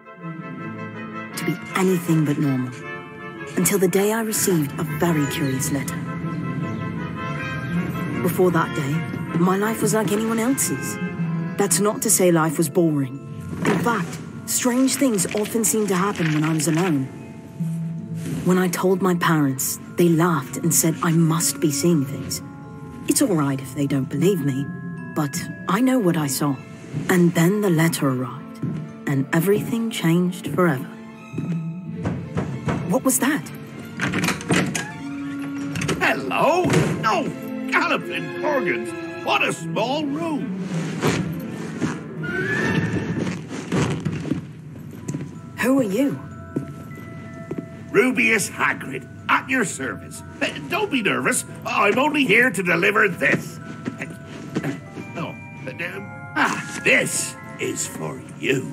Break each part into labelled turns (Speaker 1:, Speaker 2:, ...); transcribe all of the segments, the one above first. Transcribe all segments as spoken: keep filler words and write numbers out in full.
Speaker 1: To be anything but normal. Until the day I received a very curious letter. Before that day, my life was like anyone else's. That's not to say life was boring. In fact, strange things often seemed to happen when I was alone. When I told my parents, they laughed and said I must be seeing things. It's all right if they don't believe me, but I know what I saw. And then the letter arrived, and everything changed forever. What was that?
Speaker 2: Hello? No, galloping Gorgons. What a small room.
Speaker 1: Who are you?
Speaker 2: Rubeus Hagrid, at your service. Uh, Don't be nervous. I'm only here to deliver this. Uh, uh, oh, uh, uh, ah, this is for you.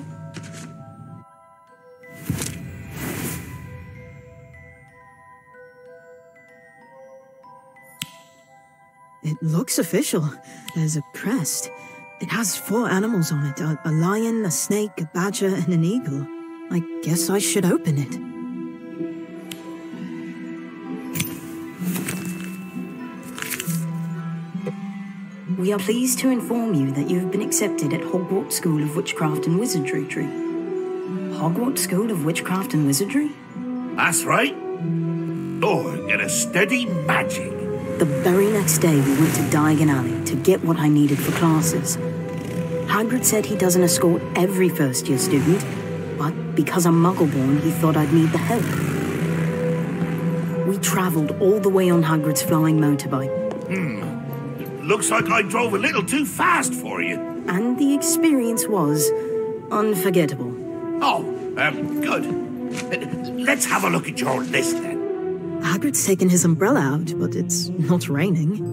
Speaker 1: It looks official. There's a crest. It has four animals on it. A, a lion, a snake, a badger, and an eagle. I guess I should open it. We are pleased to inform you that you have been accepted at Hogwarts School of Witchcraft and Wizardry. Tree. Hogwarts School of Witchcraft and Wizardry?
Speaker 2: That's right. You're gonna study magic.
Speaker 1: The very next day, we went to Diagon Alley to get what I needed for classes. Hagrid said he doesn't escort every first-year student, but because I'm Muggle-born, he thought I'd need the help. We travelled all the way on Hagrid's flying motorbike.
Speaker 2: Hmm. Looks like I drove a little too fast for you.
Speaker 1: And the experience was unforgettable.
Speaker 2: Oh, um, good. Uh, Let's have a look at your list then.
Speaker 1: Hagrid's taken his umbrella out, but it's not raining.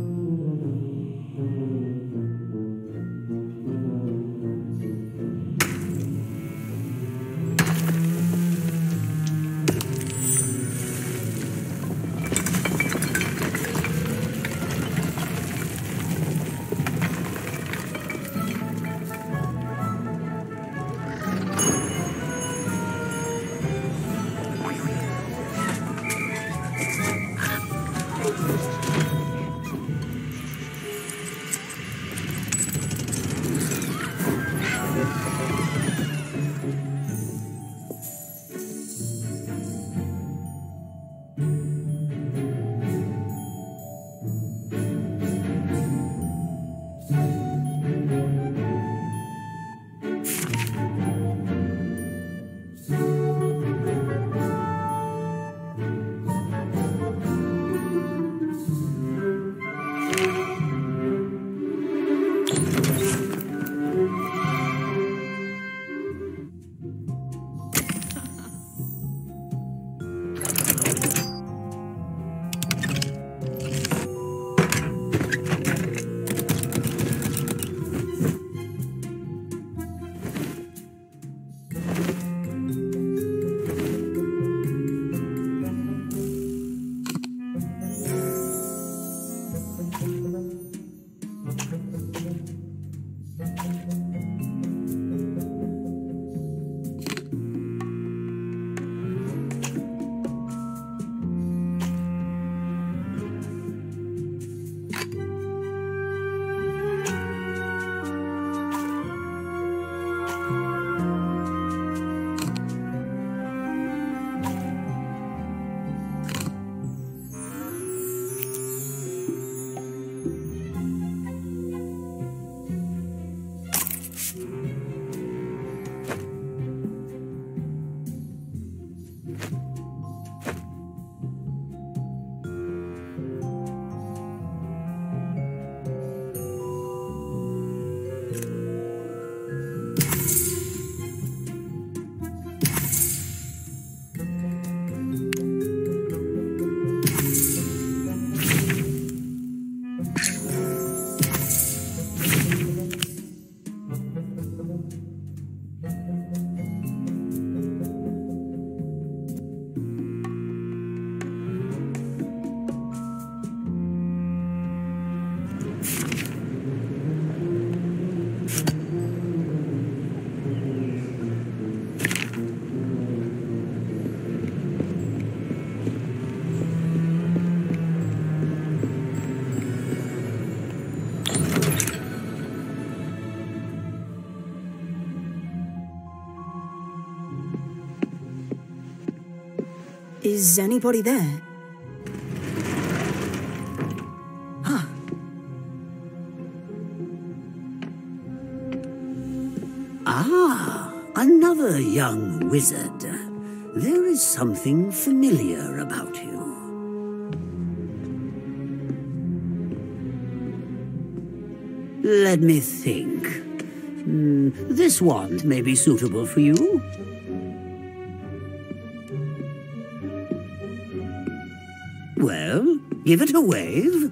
Speaker 1: Is anybody there? Huh.
Speaker 3: Ah, another young wizard. There is something familiar about you. Let me think. Hmm, this wand may be suitable for you. Well, give it a wave.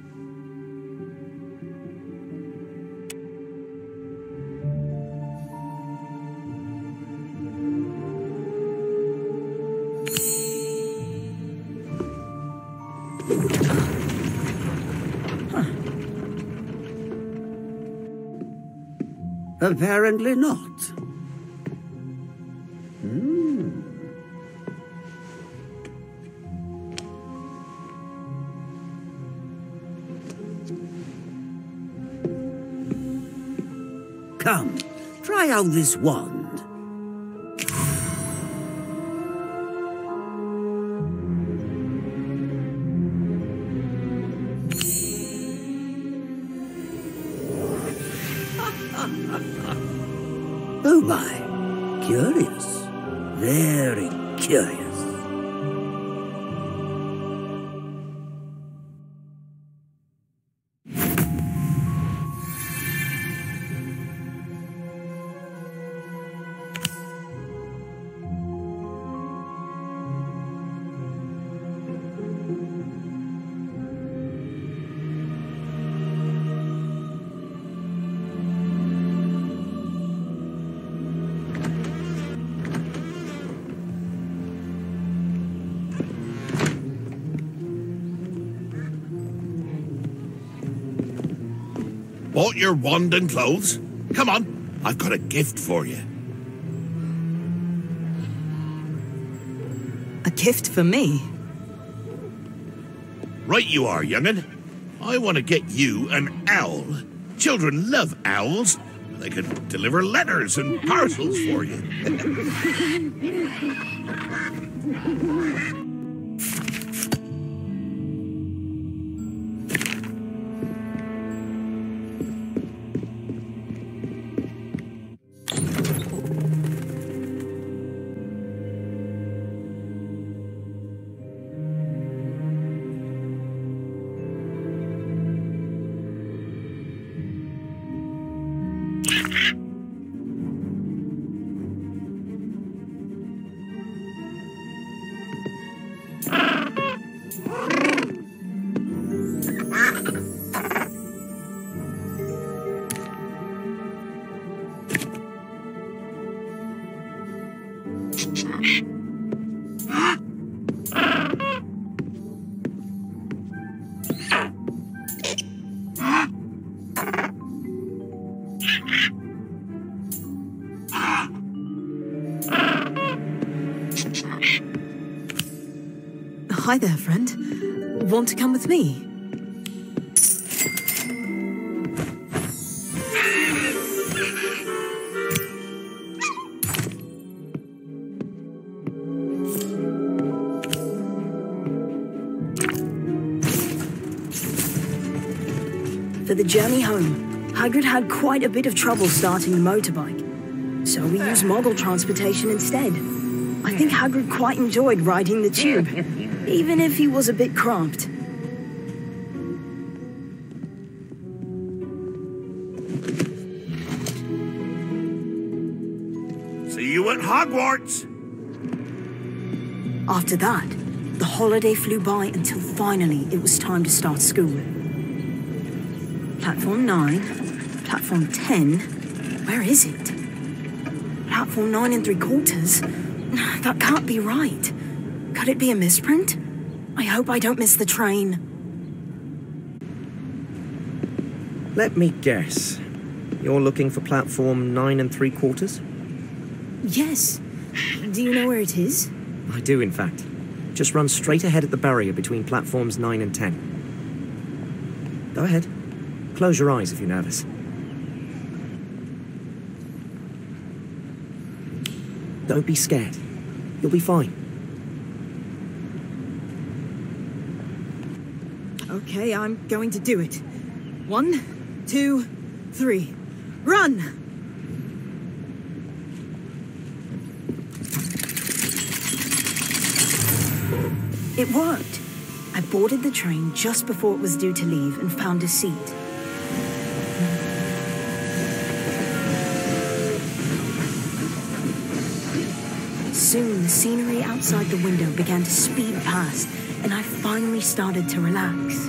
Speaker 3: Apparently not. Hmm. Come, try out this wand. Oh my, curious. Very curious.
Speaker 2: Bought your wand and clothes? Come on, I've got a gift for you.
Speaker 1: A gift for me?
Speaker 2: Right you are, young'un. I want to get you an owl. Children love owls. They can deliver letters and parcels for you.
Speaker 1: Hi there, friend. Want to come with me? For the journey home, Hagrid had quite a bit of trouble starting the motorbike, so we used Muggle transportation instead. I think Hagrid quite enjoyed riding the tube, even if he was a bit cramped.
Speaker 2: See you at Hogwarts!
Speaker 1: After that, the holiday flew by until finally it was time to start school. Platform nine, platform ten, where is it? Platform nine and three quarters? That can't be right. Could it be a misprint? I hope I don't miss the train.
Speaker 4: Let me guess. You're looking for platform nine and three quarters?
Speaker 1: Yes. Do you know where it is?
Speaker 4: I do, in fact. Just run straight ahead at the barrier between platforms nine and ten. Go ahead. Close your eyes if you're nervous. Don't be scared. You'll be fine.
Speaker 1: Okay, I'm going to do it. One, two, three. Run! It worked. I boarded the train just before it was due to leave and found a seat. Soon, the scenery outside the window began to speed past, and I finally started to relax.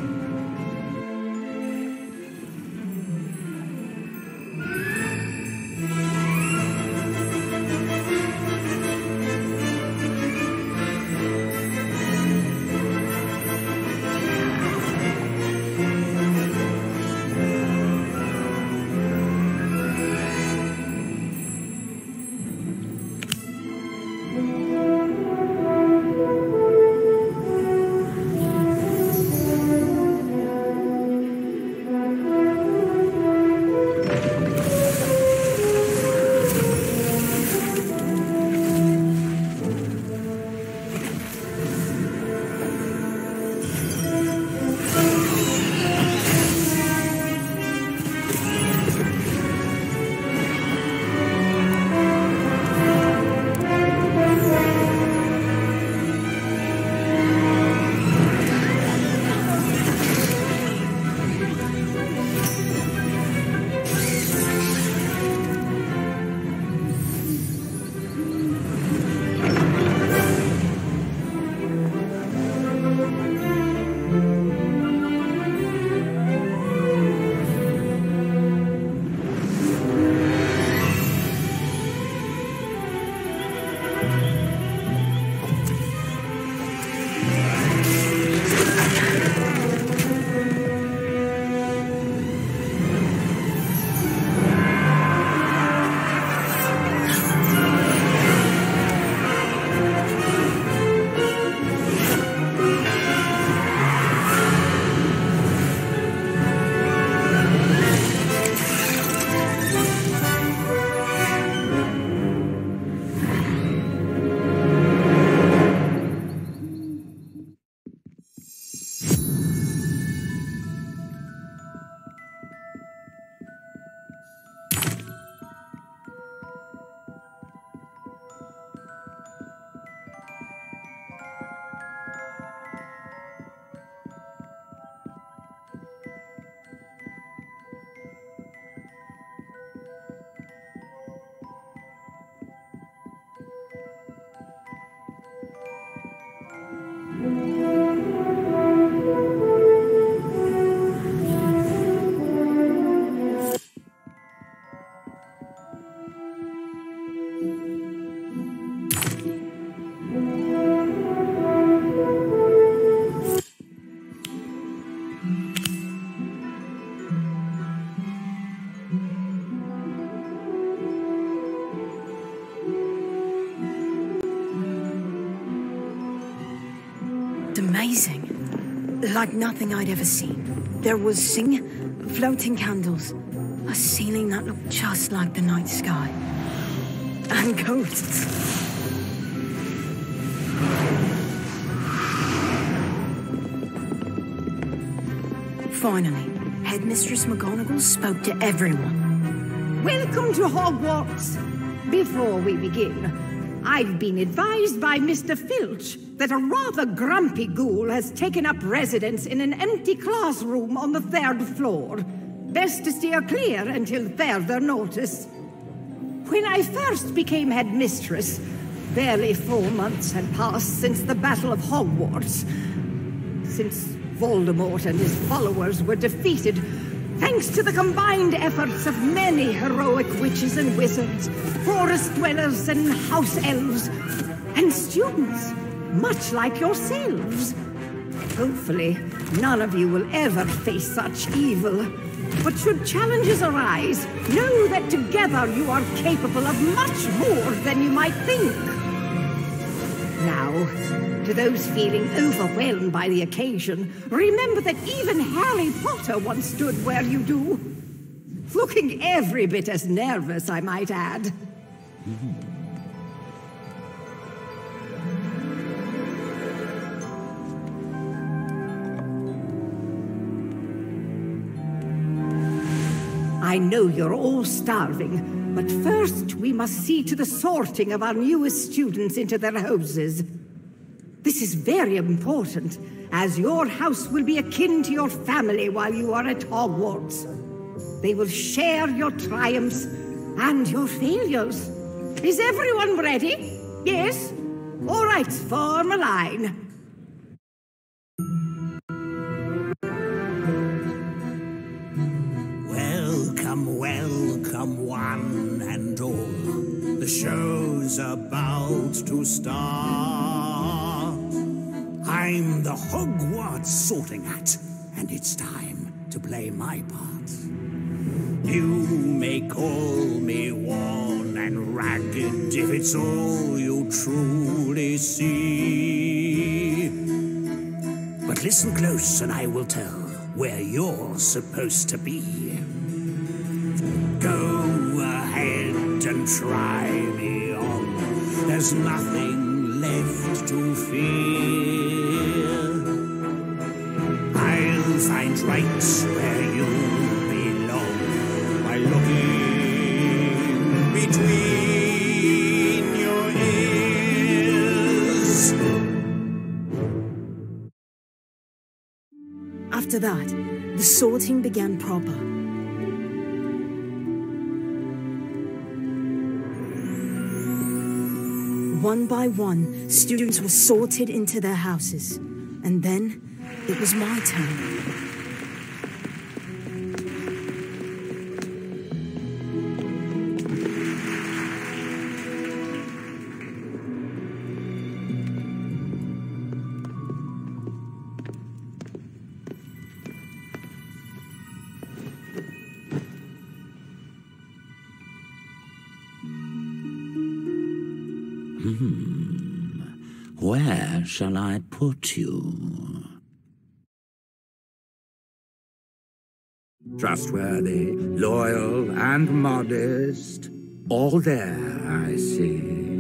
Speaker 1: Amazing. Like nothing I'd ever seen. There was sing, floating candles, a ceiling that looked just like the night sky, and ghosts. Finally, Headmistress McGonagall spoke to everyone.
Speaker 5: Welcome to Hogwarts. Before we begin, I've been advised by Mister Filch that a rather grumpy ghoul has taken up residence in an empty classroom on the third floor. Best to steer clear until further notice. When I first became headmistress, barely four months had passed since the Battle of Hogwarts. Since Voldemort and his followers were defeated, thanks to the combined efforts of many heroic witches and wizards, forest dwellers and house elves, and students, much like yourselves. Hopefully, none of you will ever face such evil. But should challenges arise, know that together you are capable of much more than you might think. Now, to those feeling overwhelmed by the occasion, remember that even Harry Potter once stood where you do. Looking every bit as nervous, I might add. Mm-hmm. I know you're all starving, but first we must see to the sorting of our newest students into their houses. This is very important, as your house will be akin to your family while you are at Hogwarts. They will share your triumphs and your failures. Is everyone ready? Yes? All right, form a line.
Speaker 3: Welcome, welcome, one and all. The show's about to start. I'm the Hogwarts Sorting Hat, and it's time to play my part. You may call me worn and ragged if it's all you truly see. But listen close and I will tell where you're supposed to be. Go ahead and try me on. There's nothing left to fear. I'll find right where you belong by looking between your ears.
Speaker 1: After that, the sorting began proper. One by one, students were sorted into their houses. And then, it was my turn.
Speaker 3: Hmm. Where shall I put you? Trustworthy, loyal, and modest. All there, I see.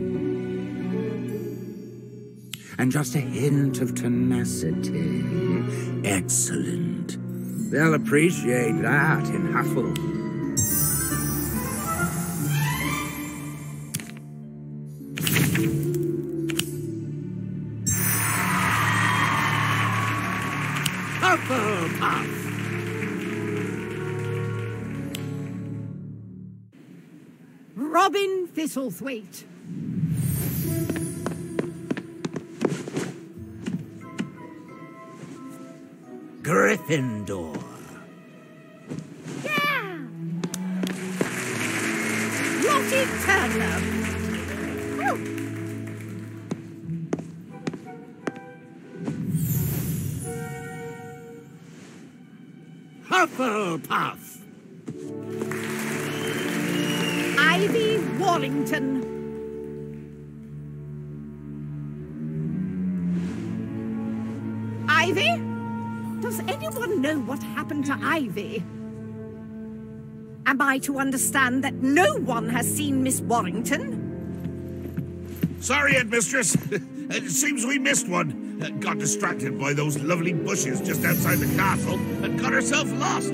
Speaker 3: And just a hint of tenacity. Excellent. They'll appreciate that in Huffle. Hufflepuff!
Speaker 5: Robin Thistlethwaite.
Speaker 3: Gryffindor.
Speaker 5: Yeah! Lottie Turner. Oh.
Speaker 3: Hufflepuff.
Speaker 5: Ivy Warrington. Ivy? Does anyone know what happened to Ivy? Am I to understand that no one has seen Miss Warrington?
Speaker 2: Sorry, Headmistress. It seems we missed one. Uh, got distracted by those lovely bushes just outside the castle and got herself lost.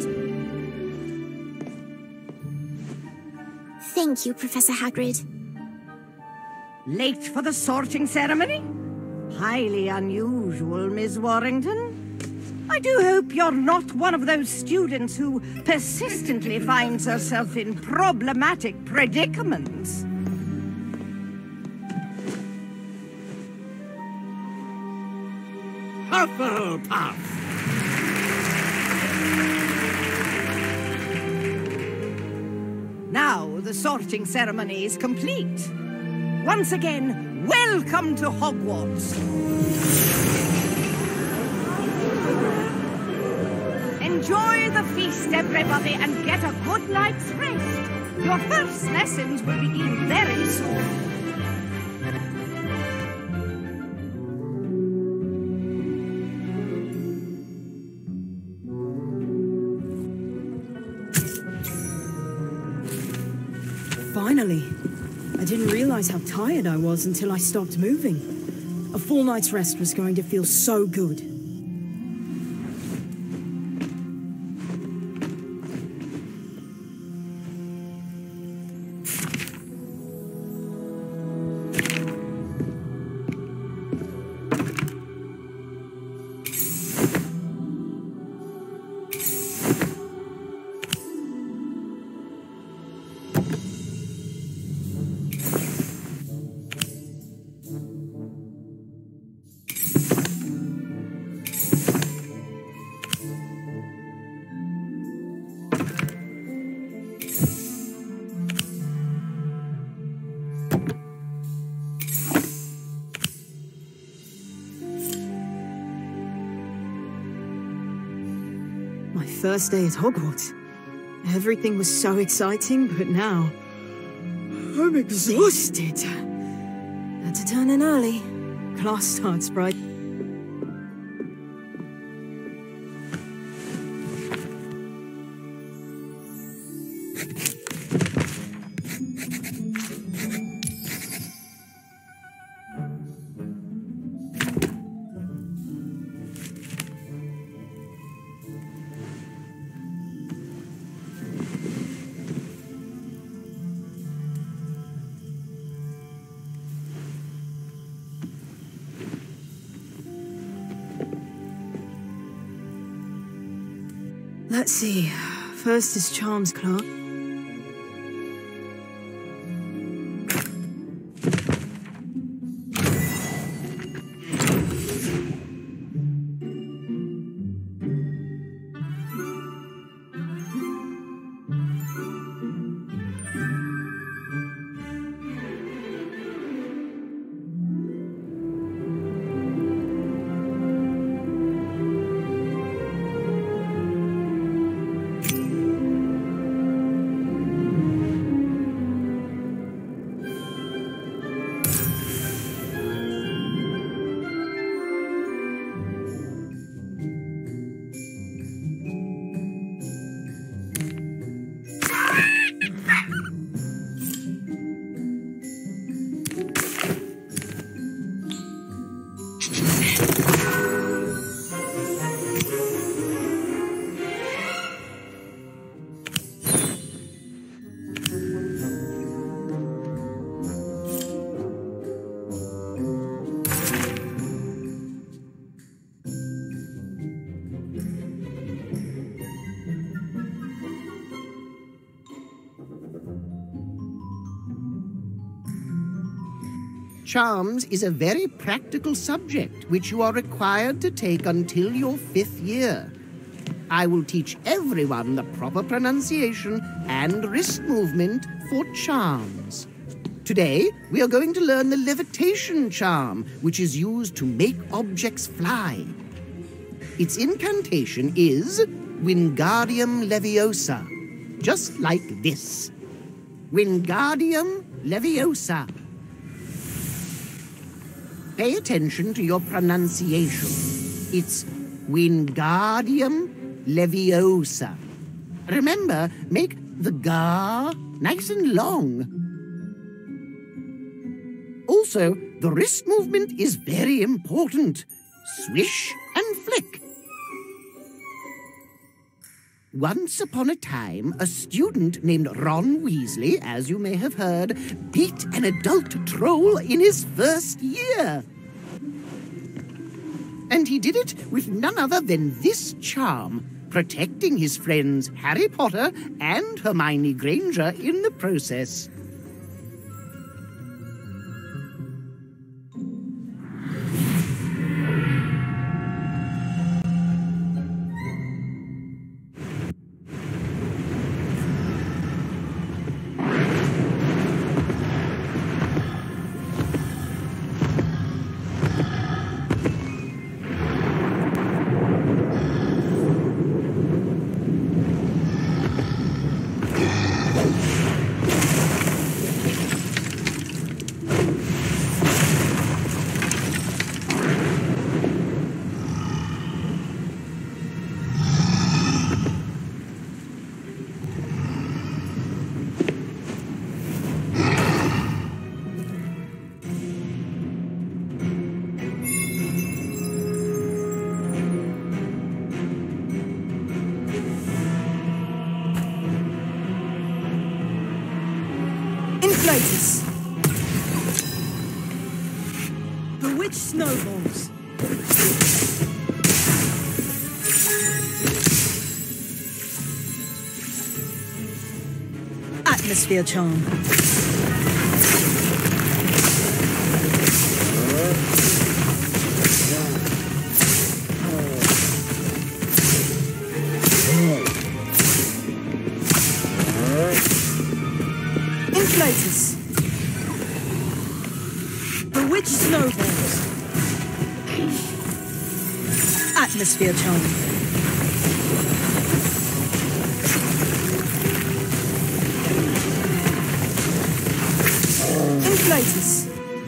Speaker 6: Thank you, Professor Hagrid.
Speaker 5: Late for the sorting ceremony? Highly unusual, Miss Warrington. I do hope you're not one of those students who persistently finds herself in problematic predicaments.
Speaker 3: Hufflepuff!
Speaker 5: Now the sorting ceremony is complete. Once again, welcome to Hogwarts. Enjoy the feast, everybody, and get a good night's rest. Your first lessons will begin very soon.
Speaker 1: Finally. I didn't realize how tired I was until I stopped moving. A full night's rest was going to feel so good. My first day at Hogwarts. Everything was so exciting, but now... I'm exhausted. Had to turn in early. Class starts bright. Let's see. First is Charms Clark.
Speaker 3: Charms is a very practical subject which you are required to take until your fifth year. I will teach everyone the proper pronunciation and wrist movement for charms. Today, we are going to learn the levitation charm, which is used to make objects fly. Its incantation is Wingardium Leviosa, just like this. Wingardium Leviosa. Pay attention to your pronunciation. It's Wingardium Leviosa. Remember, make the ga nice and long. Also, the wrist movement is very important. Swish and flick. Once upon a time, a student named Ron Weasley, as you may have heard, beat an adult troll in his first year. And he did it with none other than this charm, protecting his friends Harry Potter and Hermione Granger in the process.
Speaker 1: Inflatus. Bewitched snowballs. Atmosphere charm. Inflatus. Bewitched snowballs. Atmosphere charm. Inflatus.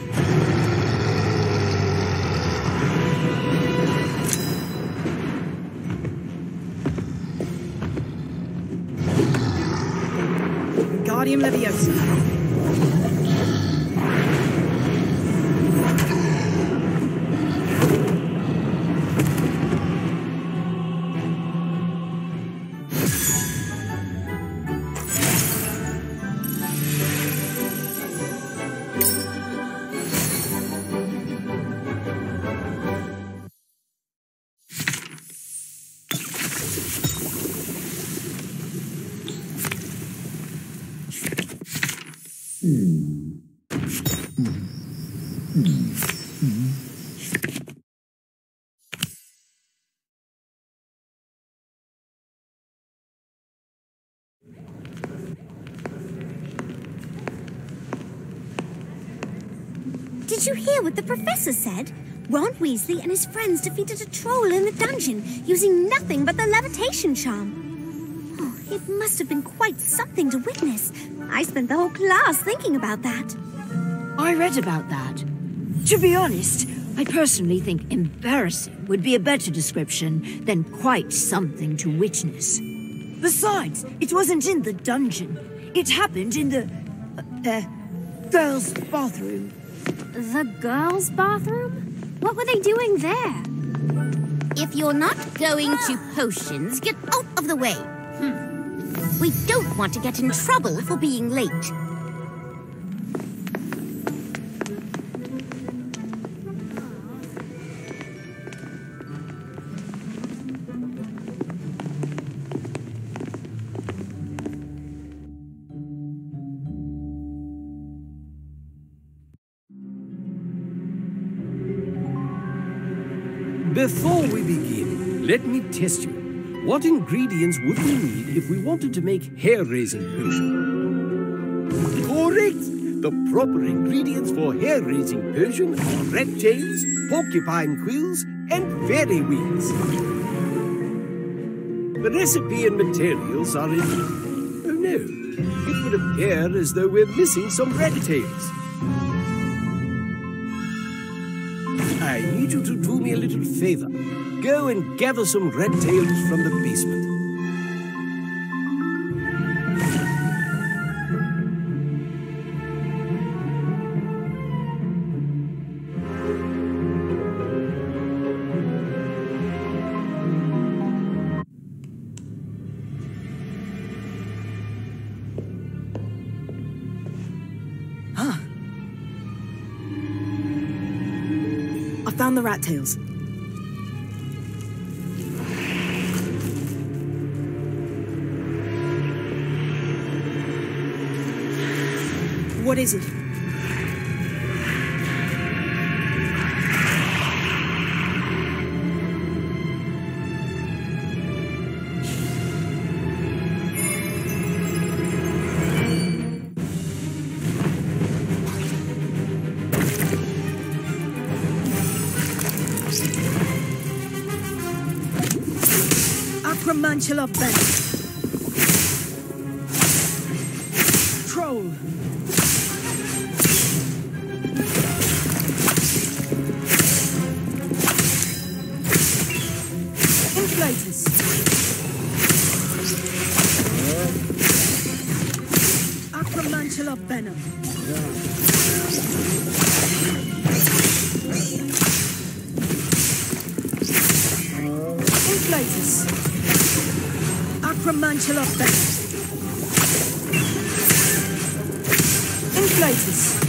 Speaker 1: Guardium Leviosa.
Speaker 6: Did you hear what the professor said? Ron Weasley and his friends defeated a troll in the dungeon using nothing but the levitation charm. Oh, it must have been quite something to witness. I spent the whole class thinking about that.
Speaker 7: I read about that. To be honest, I personally think embarrassing would be a better description than quite something to witness. Besides, it wasn't in the dungeon. It happened in the... Uh, uh, girls' bathroom.
Speaker 6: The girls' bathroom? What were they doing there? If you're not going to potions, get out of the way. Hmm. We don't want to get in trouble for being late.
Speaker 8: Before we begin, let me test you. What ingredients would we need if we wanted to make hair-raising potion? Correct! The proper ingredients for hair-raising potion are rat tails, porcupine quills, and fairy wings. The recipe and materials are in... Oh no, it would appear as though we're missing some rat tails. I need you to do me a little favor. Go and gather some rat tails from the basement.
Speaker 1: Huh. I found the rat tails. What is it? Acromantula bent. Troll. Inflatus. Acromantula venom. Inflatus. Acromantula venom. Inflatus.